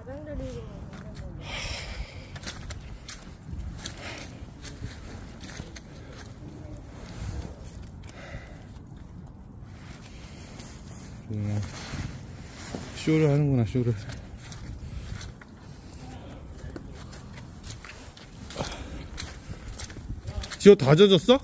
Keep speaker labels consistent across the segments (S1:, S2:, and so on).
S1: 가장자리로
S2: 쇼를 하는구나, 쇼를. 지호 다 젖었어?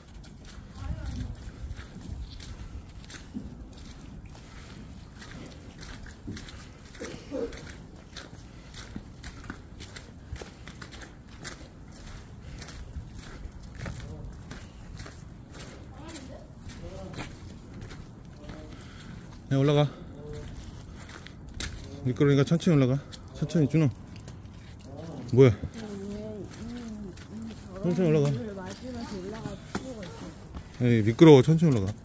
S2: 야, 올라가. 미끄러우니까 천천히 올라가. 천천히, 준호. 뭐야? 천천히 올라가. 에이, 미끄러워. 천천히 올라가.